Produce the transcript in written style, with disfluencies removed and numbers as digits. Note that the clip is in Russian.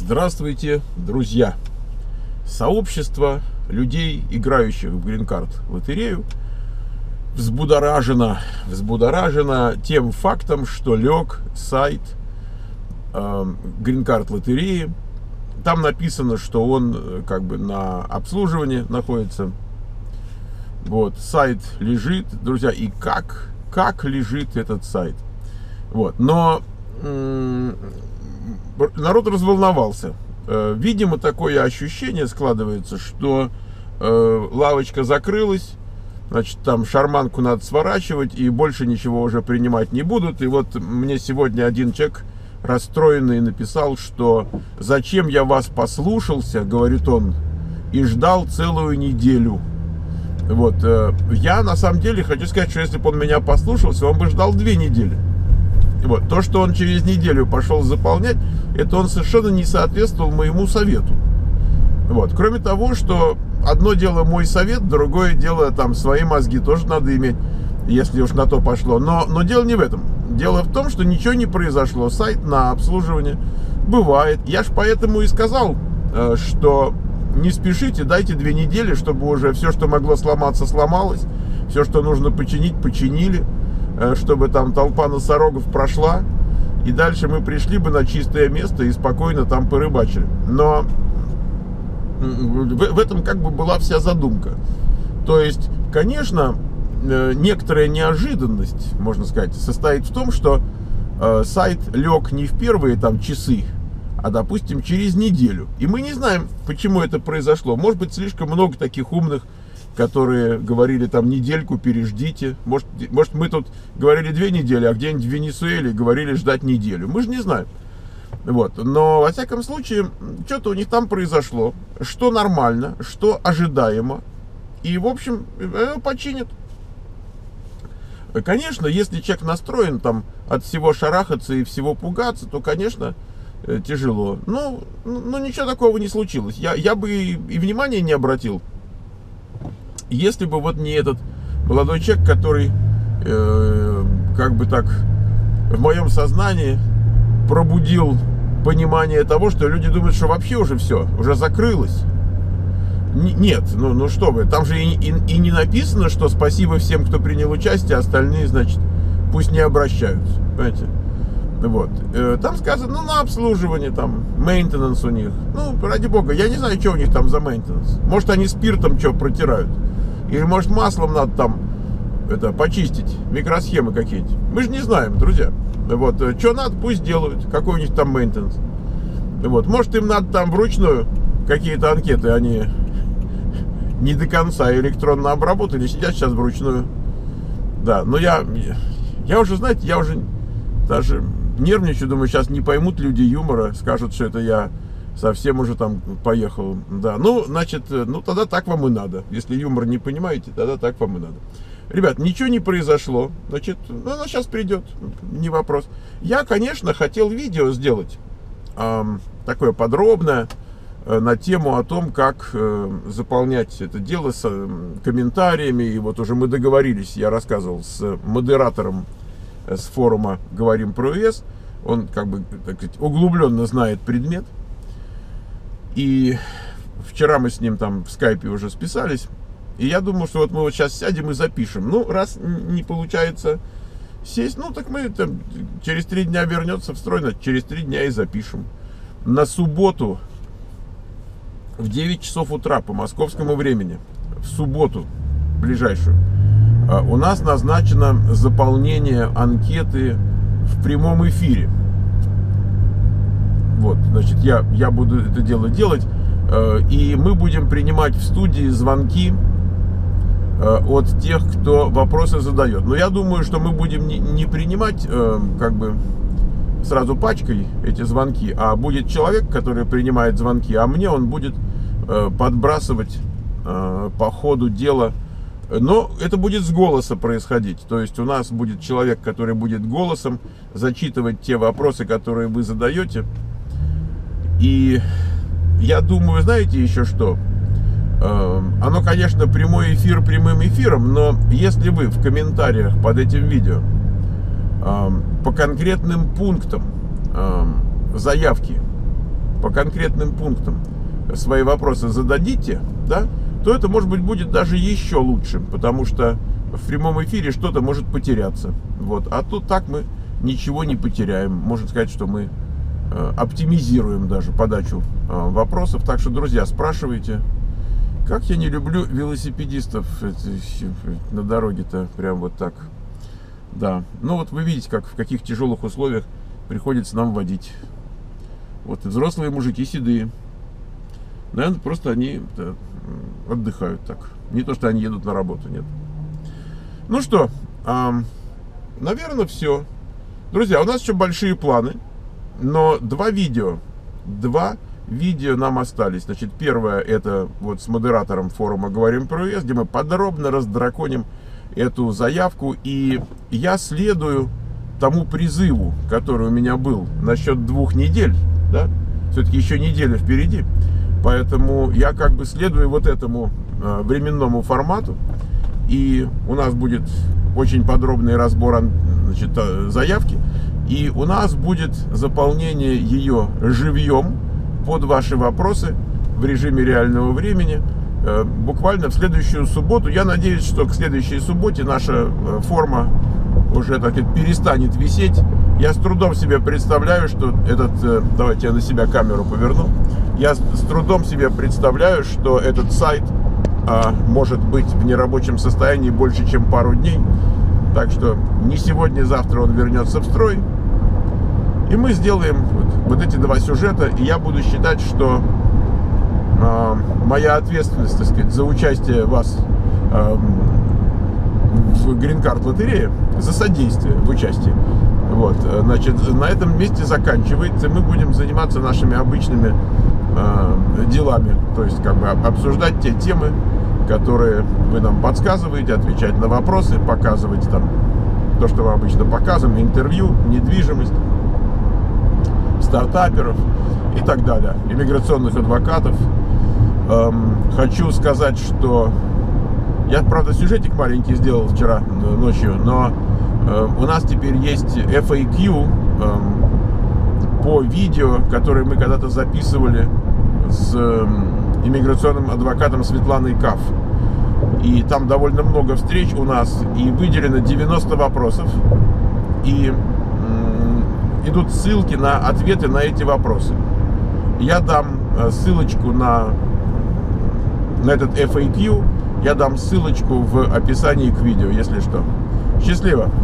Здравствуйте, друзья! Сообщество людей, играющих в Green-Card лотерею, взбудоражено тем фактом, что лег сайт Green-Card лотереи. Там написано, что он как бы на обслуживании находится. Вот, сайт лежит, друзья, и как лежит этот сайт. Вот, но народ разволновался. Видимо, такое ощущение складывается, что лавочка закрылась, значит, там шарманку надо сворачивать, и больше ничего уже принимать не будут. И вот мне сегодня один человек расстроенный написал, что «Зачем я вас послушался, — говорит он, — и ждал целую неделю». Вот, я на самом деле хочу сказать, что если бы он меня послушался, он бы ждал 2 недели. Вот, то, что он через неделю пошел заполнять, это он совершенно не соответствовал моему совету. Вот, кроме того, что одно дело мой совет, другое дело там свои мозги тоже надо иметь, если уж на то пошло. Но дело не в этом. Дело в том, что ничего не произошло. Сайт на обслуживание бывает. Я ж поэтому и сказал, что не спешите, дайте 2 недели, чтобы уже все, что могло сломаться, сломалось. Все, что нужно починить, починили. Чтобы там толпа носорогов прошла. И дальше мы пришли бы на чистое место и спокойно там порыбачили. Но в этом как бы была вся задумка. То есть, конечно, некоторая неожиданность, можно сказать, состоит в том, что сайт лег не в первые там часы, а, допустим, через неделю. И мы не знаем, почему это произошло. Может быть, слишком много таких умных, которые говорили там недельку, переждите. Может мы тут говорили 2 недели, а где-нибудь в Венесуэле говорили ждать неделю. Мы же не знаем. Вот. Но, во всяком случае, что-то у них там произошло, что нормально, что ожидаемо. И, в общем, починят. Конечно, если человек настроен там от всего шарахаться и всего пугаться, то, конечно, тяжело. Но ничего такого не случилось. Я бы и внимания не обратил, если бы вот не этот молодой человек, который как бы так в моем сознании пробудил понимание того, что люди думают, что вообще уже все, уже закрылось. Нет, ну что вы, там же и не написано, что спасибо всем, кто принял участие, остальные, значит, пусть не обращаются, понимаете? Вот, там сказано, на обслуживание, там, maintenance у них, ради бога, я не знаю, что у них там за maintenance, может, они спиртом что протирают, или, может, маслом надо там, почистить, микросхемы какие-нибудь, мы же не знаем, друзья, вот, что надо, пусть делают, какой у них там maintenance, вот, может, им надо там вручную какие-то анкеты, они не до конца электронно обработали, сидят сейчас вручную. Да, но я уже, знаете, я уже даже нервничаю, думаю, сейчас не поймут люди юмора, скажут, что это я совсем уже там поехал. Да, значит, тогда так вам и надо. Если юмор не понимаете, тогда так вам и надо. Ребят, ничего не произошло, значит, она сейчас придет, не вопрос. Я, конечно, хотел видео сделать, такое подробное, на тему о том, как заполнять это дело с комментариями. И вот уже мы договорились, я рассказывал с модератором с форума «Говорим про ЕС». Он как бы, так сказать, углубленно знает предмет. И вчера мы с ним там в скайпе уже списались. И я думал, что вот мы вот сейчас сядем и запишем. Раз не получается сесть, так мы там через 3 дня вернется в строй, через 3 дня и запишем. На субботу в 9 часов утра по московскому времени, в субботу ближайшую, у нас назначено заполнение анкеты в прямом эфире. Вот, значит, я буду это дело делать, и мы будем принимать в студии звонки от тех, кто вопросы задает. Но я думаю, что мы будем не принимать как бы сразу пачкой эти звонки, а будет человек, который принимает звонки, а мне он будет подбрасывать по ходу дела. Но это будет с голоса происходить. То есть у нас будет человек, который будет голосом зачитывать те вопросы, которые вы задаете. И я думаю, знаете еще что? Оно, конечно, прямой эфир прямым эфиром, но если вы в комментариях под этим видео по конкретным пунктам заявки по конкретным пунктам свои вопросы зададите, да, то это, может быть, будет даже еще лучше, потому что в прямом эфире что-то может потеряться. Вот. А тут так мы ничего не потеряем. Можно сказать, что мы оптимизируем даже подачу вопросов. Так что, друзья, спрашивайте. Как я не люблю велосипедистов на дороге-то, прям вот так. Да, ну вот вы видите, как в каких тяжелых условиях приходится нам водить. Вот и взрослые мужики седые. Наверное, просто они отдыхают так. Не то, что они едут на работу, нет. Ну что, наверное, все. Друзья, у нас еще большие планы, но два видео нам остались. Значит, первое, это вот с модератором форума «Говорим про ЕС», где мы подробно раздраконим эту заявку. И я следую тому призыву, который у меня был насчет 2 недель, да? Все-таки еще неделя впереди. Поэтому я как бы следую вот этому временному формату. И у нас будет очень подробный разбор, значит, заявки. И у нас будет заполнение ее живьем под ваши вопросы в режиме реального времени. Буквально в следующую субботу. Я надеюсь, что к следующей субботе наша форма уже, так сказать, перестанет висеть. Я с трудом себе представляю, что давайте я на себя камеру поверну. Я с трудом себе представляю, что этот сайт может быть в нерабочем состоянии больше, чем пару дней. Так что не сегодня-завтра он вернется в строй. И мы сделаем вот эти 2 сюжета. И я буду считать, что моя ответственность, так сказать, за участие вас в Green Card лотерее, за содействие в участии, вот, значит, на этом месте заканчивается. Мы будем заниматься нашими обычными делами. То есть, как бы, обсуждать те темы, которые вы нам подсказываете, отвечать на вопросы, показывать там то, что мы обычно показываем, интервью, недвижимость, стартаперов и так далее, иммиграционных адвокатов. Хочу сказать, что я, правда, сюжетик маленький сделал вчера ночью, но у нас теперь есть FAQ по видео, которые мы когда-то записывали с иммиграционным адвокатом Светланой Каф. И там довольно много встреч у нас, и выделено 90 вопросов, и идут ссылки на ответы на эти вопросы. Я дам ссылочку на этот FAQ, я дам ссылочку в описании к видео, если что. Счастливо!